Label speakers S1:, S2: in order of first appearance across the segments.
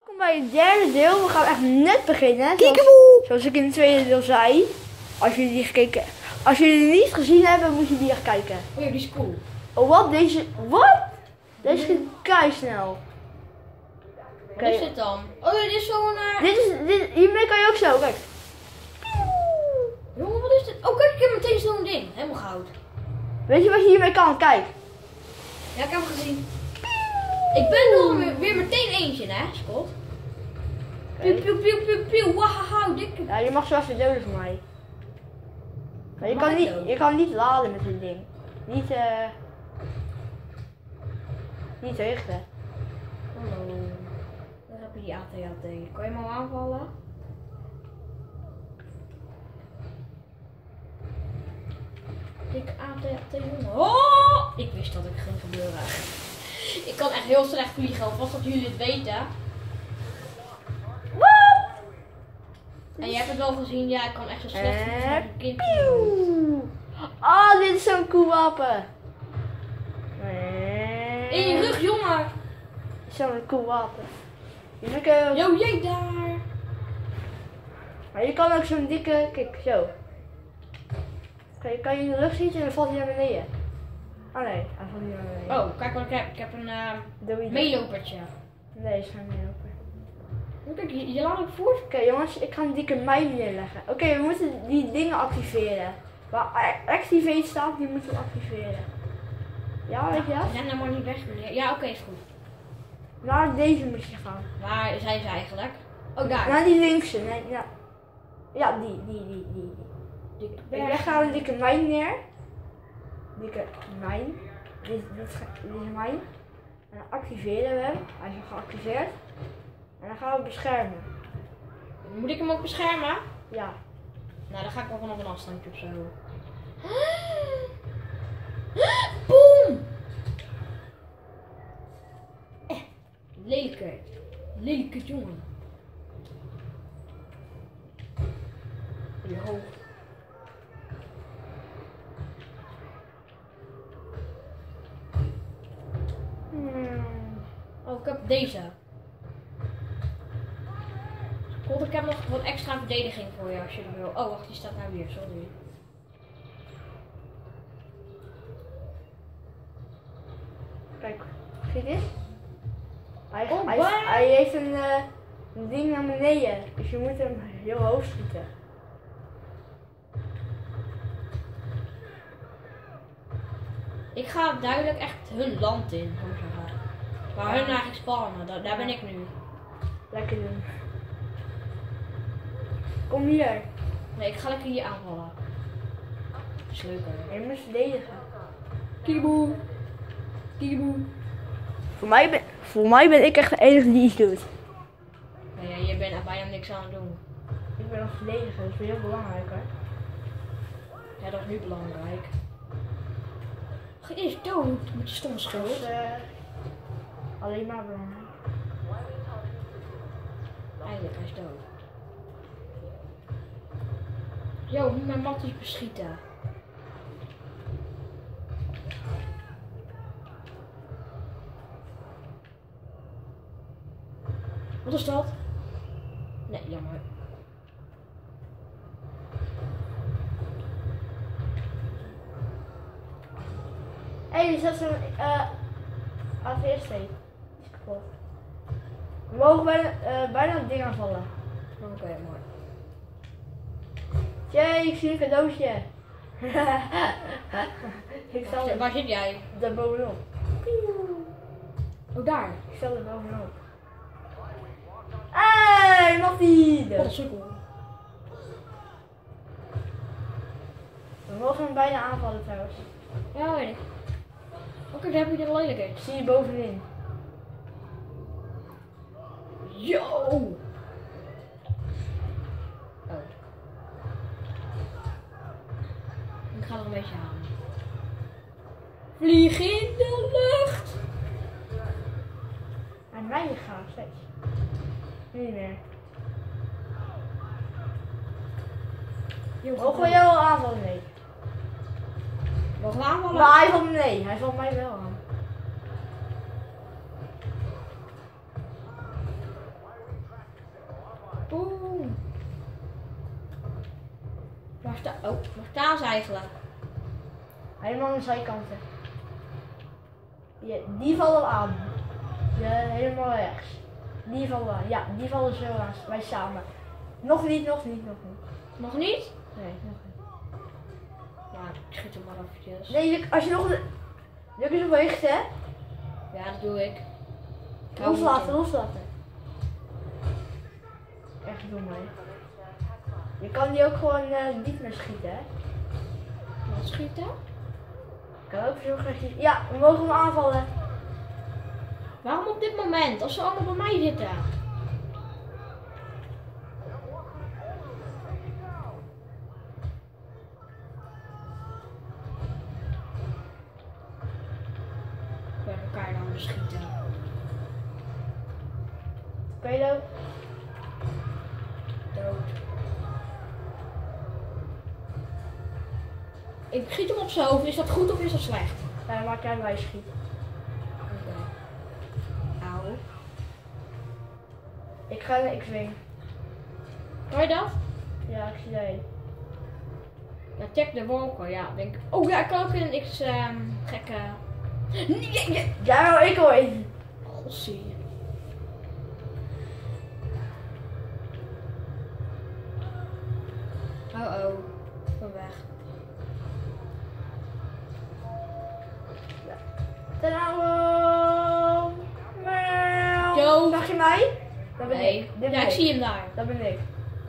S1: Welkom bij het derde deel. We gaan echt net beginnen. Zoals ik in het tweede deel zei. Als jullie niet gezien hebben, moet je die echt kijken.
S2: Oh ja, die is cool.
S1: Oh wat? Deze ging kei snel.
S2: Wat is dit dan? Oh, dit is zo'n...
S1: Hiermee kan je ook zo, kijk.
S2: Jongen, wat is dit? Oh kijk, ik heb meteen zo'n ding. Helemaal goud.
S1: Weet je wat je hiermee kan? Kijk.
S2: Ja, ik heb hem gezien. Ik ben er weer meteen eentje, hè, Scott? Piu, piu, piu, piu, piu. Wahaha, dikke.
S1: Ja, je mag zo even doden voor mij. Maar je kan niet laden met dit ding. Niet richten.
S2: Hallo. Daar heb je die AT-AT. Kan je hem al aanvallen? Dikke AT-AT, jongen. Oh! Ik wist dat het ging gebeuren. Ik kan echt heel slecht vliegen, alvast dat jullie het weten.
S1: Wat?
S2: En je hebt het wel gezien, ja, ik kan echt zo slecht vliegen met een kind.
S1: Oh, dit is zo'n cool wapen.
S2: In je rug, jongen!
S1: Zo'n cool wapen.
S2: Yo, jij daar!
S1: Maar je kan ook zo'n dikke, kijk, zo. Je kan je in de lucht schieten en dan valt hij naar beneden. Oh nee, hij valt niet naar beneden.
S2: Oh, kijk wat ik heb. Ik heb een meelopertje.
S1: Nee, is geen meeloper.
S2: Kijk, je laat het voort.
S1: Oké, jongens, ik ga een dikke mijn neerleggen. Oké, we moeten die dingen activeren. Waar activate staat, die moeten we activeren. Ja, weet je dat?
S2: Ren nou maar niet weg, meneer. Ja, oké, is goed.
S1: Naar deze moet je gaan.
S2: Waar zijn ze eigenlijk? Oh, daar.
S1: Naar die linkse. Nee, ja, die. Ik leg daar een dikke mijn neer. Dikke mijn. Dit is mijn. En dan activeren we hem. Hij is al geactiveerd. En dan gaan we beschermen.
S2: Moet ik hem ook beschermen?
S1: Ja.
S2: Nou, dan ga ik wel vanaf een afstandje of zo. Boom! Lelijke. Lelijke jongen. Je hoofd. Oh, ik heb deze. God, ik heb nog wat extra verdediging voor je als je er wil. Oh, wacht, die staat nou weer, sorry.
S1: Kijk, zie je dit?
S2: Oh,
S1: hij heeft een ding naar beneden. Dus je moet hem heel hoog schieten.
S2: Ik ga duidelijk echt hun land in, zou ik zeggen. Waar hun eigenlijk spannen, daar ben ik nu.
S1: Lekker doen. Kom hier.
S2: Nee, ik ga lekker hier aanvallen. Dat is leuker.
S1: Je moet verdedigen.
S2: Kieboe. Kieboe.
S1: Voor mij ben ik echt de enige die iets doet.
S2: Nee, je bent bijna niks aan het doen.
S1: Ik ben nog verdedigen, dat is heel belangrijk hoor.
S2: Ja, dat is nu belangrijk. Hij is dood met je stomme schuld.
S1: Alleen maar belangrijk.
S2: Eindelijk, hij is dood. Yo, moet mijn matties beschieten. Wat is dat? Nee, jammer.
S1: Hé, er zat zo'n AVS-2. Die is kapot. We mogen bijna het ding aanvallen.
S2: Oké, mooi.
S1: Jee, ik zie een cadeautje.
S2: Waar zit jij?
S1: Daar bovenop.
S2: Oh, daar.
S1: Ik stel er bovenop. Hey, Mattie!
S2: Wat een sukkel.
S1: We mogen hem bijna aanvallen trouwens.
S2: Ja, weet ik. Oké, daar heb je de lelijke.
S1: Zie je bovenin.
S2: Yo! Oh. Ik ga er een beetje aan. Vlieg in de lucht!
S1: En mij gaat steeds. Nu niet meer. Mogen we jou al aanvallen? Nee.
S2: Mogen we aanvallen?
S1: Maar hij valt nee, hij valt mij wel aan.
S2: Oeh. Waar staan ze eigenlijk?
S1: Helemaal aan de zijkanten. Ja, die vallen aan. Ja, helemaal rechts. Die vallen aan. Ja, die vallen zo aan. Wij samen. Nog niet.
S2: Nog niet?
S1: Nee, nog niet.
S2: Ja, ik schiet hem maar eventjes.
S1: Nee, als je nog... Druk eens op richten, hè?
S2: Ja, dat doe ik.
S1: Loslaten. Echt dom, hè? Je kan die ook gewoon niet meer schieten, hè?
S2: Wat schieten?
S1: Ik kan ook zo graag schieten. Ja, we mogen hem aanvallen.
S2: Waarom op dit moment? Als ze allemaal bij mij zitten. Bij elkaar dan beschieten.
S1: Pedo.
S2: Dood. Ik schiet hem op zijn hoofd. Is dat goed of is dat slecht?
S1: Ja, dan maak jij mij schieten.
S2: Oké. Auw.
S1: Ik ga naar X-Wing.
S2: Kan je dat?
S1: Ja, ik zie dat heen.
S2: Ja, check de wolken. Ja, denk ik. Oh ja, ik kan ook een X gekke. Nee.
S1: Ja, nou, ik al één.
S2: Gossie. Oh. Ik ben weg. Yo.
S1: Zag je mij? Dat ben
S2: Nee.
S1: ik. Dit ben
S2: Ja, ik zie hem daar.
S1: Dat ben ik.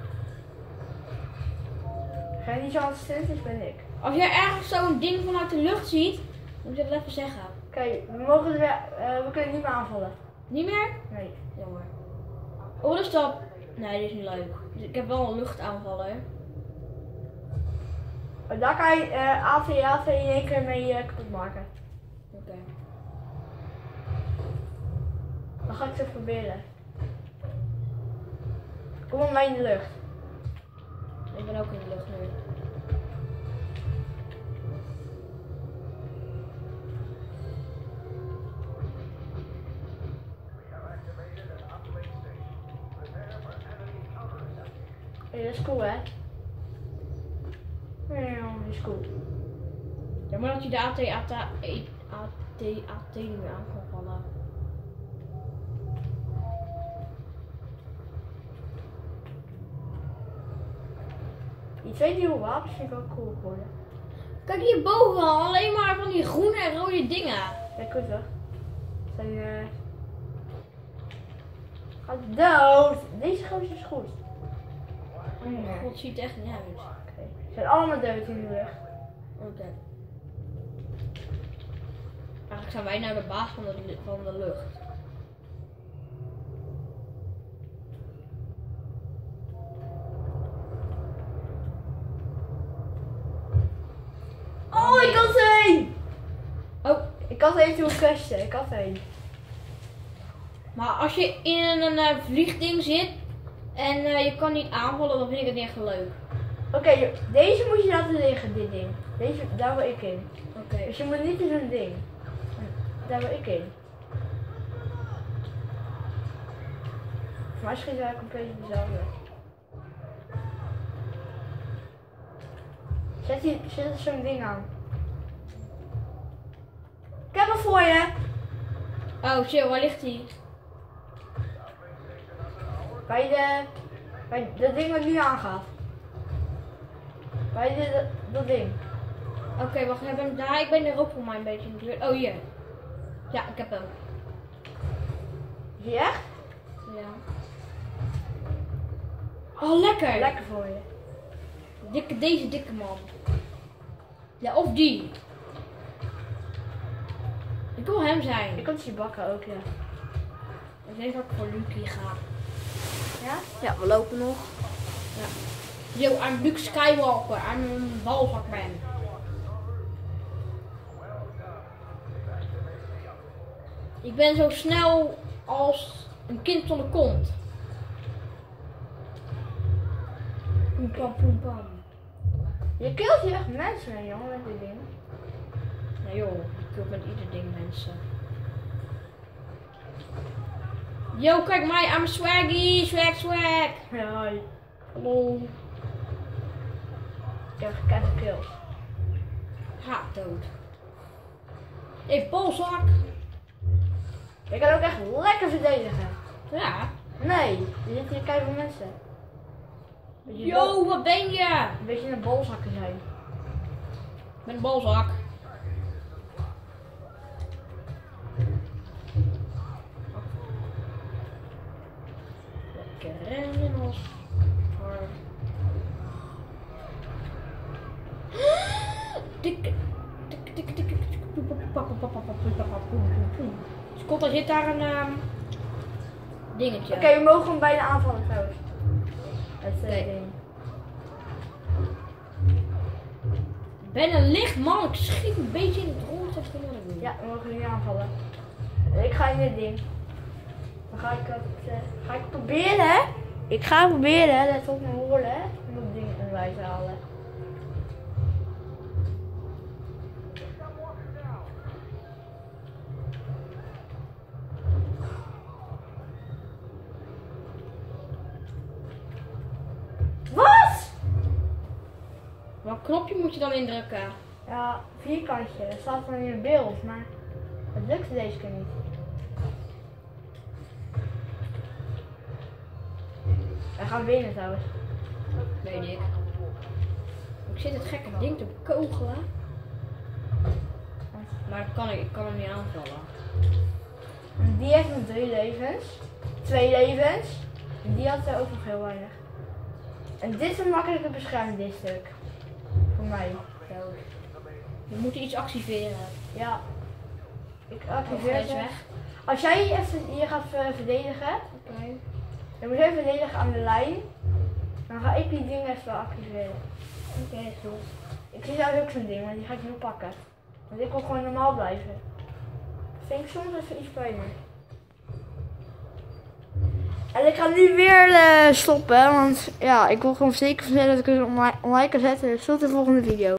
S1: Ga je niet zo assistent, dus ben ik.
S2: Als jij ergens zo'n ding vanuit de lucht ziet, moet je dat even zeggen.
S1: Kijk, we kunnen niet meer aanvallen.
S2: Niet meer?
S1: Nee.
S2: Jammer. Oh, wat is dat? Nee, dit is niet leuk. Ik heb wel een luchtaanvaller.
S1: Maar daar kan je AT in één keer mee kapot maken.
S2: Oké.
S1: Dan ga ik het even proberen. Kom maar mij in de lucht.
S2: Ik ben ook in de lucht nu.
S1: Hey, dat is cool, hè? Ja, dat is cool.
S2: Jammer dat je de AT niet meer aan kan vallen.
S1: Die twee nieuwe wapens vind ik ook cool geworden.
S2: Kijk hierboven al, alleen maar van die groene en rode dingen.
S1: Kijk goed toch? Zijn gaat dood. Deze gozer is goed.
S2: Oh god, ziet er echt niet uit.
S1: Oké. Ze zijn allemaal dood in de lucht.
S2: Oké. Eigenlijk zijn wij nou de baas van de lucht.
S1: Oh, ik had er één!
S2: Oh,
S1: Ik had één toen kussen. Ik had één.
S2: maar als je in een vliegding zit en je kan niet aanvallen, dan vind ik het niet echt leuk.
S1: Oké, deze moet je laten liggen, dit ding. Deze, daar wil ik in.
S2: Oké.
S1: Dus je moet niet in zo'n ding. Daar wil ik in. Voor mij schiet hij compleet dezelfde. Zet er zo'n ding aan. Ik heb hem voor je.
S2: Oh shit, waar ligt hij?
S1: Bij dat ding wat nu aangaat. Dat ding.
S2: Oké, wacht, ik ben daar. Ik ben er ook voor mij een beetje natuurlijk. Oh hier. Ja, ik heb hem.
S1: Zie je echt?
S2: Ja. Oh, lekker.
S1: Lekker voor je.
S2: Deze dikke man. Ja, of die. Ik wil hem zijn.
S1: Ik kan je bakken ook, ja.
S2: Ik denk dat ik voor Luke ga.
S1: Ja?
S2: Ja, we lopen nog. Ja. Yo, I'm Luke Skywalker. I'm een walvakman. Ik ben zo snel als een kind zonder kont. Poem pam, poem pam.
S1: Je killt hier echt mensen mee, jongen, met dit ding.
S2: Nou joh, je kunt met ieder ding mensen. Yo, kijk mij, I'm swaggy, swag.
S1: Ja, hoi.
S2: Hallo.
S1: Ik heb gekend kills.
S2: Ha, dood. Hey, bolzak.
S1: Ik kan ook echt lekker verdedigen.
S2: Ja.
S1: Nee, er zitten hier keihard mensen. Beetje
S2: Yo, wat ben je?
S1: Een beetje een bolzakken zijn.
S2: Met een bolzak. Lekker rennen als... Dikke. Scott, er zit daar een dingetje.
S1: Oké, we mogen hem bijna aanvallen trouwens. Het is
S2: Oké.
S1: ding.
S2: Ik ben een licht man, ik schiet een beetje in het rond. Dat is wat ik doe.
S1: Ja, we mogen nu aanvallen. Ik ga in dit ding. Dan ga ik proberen, hè? Ik ga proberen, let op mijn woorden, hè? Om dat ding erbij te halen. Wat?
S2: Welk knopje moet je dan indrukken?
S1: Ja, vierkantje. Dat staat dan in het beeld, maar het lukte deze keer niet. Wij gaan winnen trouwens.
S2: Weet ik. Ik zit het gekke ding te kogelen. Maar dat kan ik kan hem niet aanvallen.
S1: En die heeft nog 3 levens. 2 levens. En die had er ook nog heel weinig. En dit is een makkelijke bescherming, dit stuk. Voor mij. Zo.
S2: We moeten iets activeren.
S1: Ja. Ik
S2: Hij
S1: activeer
S2: is
S1: het.
S2: weg.
S1: Als jij hier gaat verdedigen,
S2: Oké.
S1: dan moet je even verdedigen aan de lijn. Dan ga ik die dingen even activeren.
S2: Oké, goed.
S1: Ik zie zelfs ook zo'n ding, maar die ga ik niet pakken. Want ik wil gewoon normaal blijven. Dat vind ik soms even iets fijner. En ik ga nu weer stoppen, want ja, ik wil gewoon zeker vertellen dat ik het online kan zetten. Dus tot de volgende video.